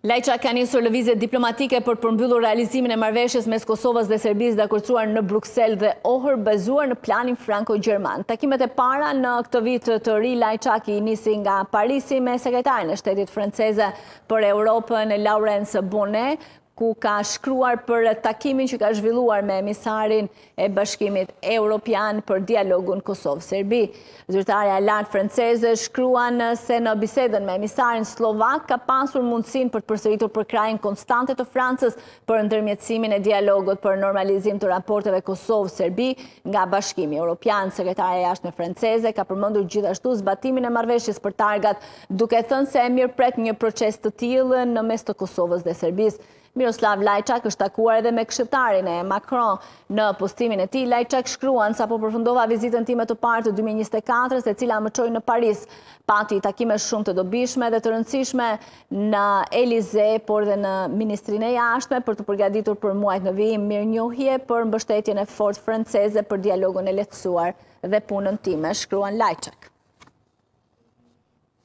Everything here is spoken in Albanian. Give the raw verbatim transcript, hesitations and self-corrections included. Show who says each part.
Speaker 1: Lajçak ka nisur lëvizje diplomatike për përmbyllur realizimin e marrëveshjes mes Kosovës dhe Serbisë dhe akordsuar në Bruksel dhe ohër bazuar në planin franko-gjerman. Takimet e para në këtë vit të ri Lajçaki nisi nga Parisi me sekretarin e shtetit franceze për Europën Laurence Bonnet, ku ka shkruar për takimin që ka zhvilluar me emisarin e Bashkimit Evropian për dialogun Kosovë-Serbi. Zyrtarja e lartë franceze shkruan se në bisedën me emisarin slovak ka pasur mundësinë për të përsëritur përkrajin konstante të Francës për ndërmjetësimin e dialogut për normalizim të raporteve Kosovë-Serbi nga Bashkimi Evropian. Sekretarja e jashtme franceze ka përmendur gjithashtu zbatimin e marrëveshjes për targat, duke thënë se e mirëpret një proces të tillë në mes të Kosovës dhe Serbisë. Miroslav Lajçak është takuar edhe me këshilltarin e Macron. Në postimin e tij, Lajçak shkruan sapo përfundova vizitën time të parë të dy mijë e njëzet e katër, e cila më çoi në Paris. Pati takime shumë të dobishme dhe të rëndësishme në Elize, por dhe në Ministrinë e Jashtme për të përgatitur për muajt në vijim mirënjohje për mbështetjen e fortë franceze për dialogun e lehtësuar dhe punën time, shkruan Lajçak.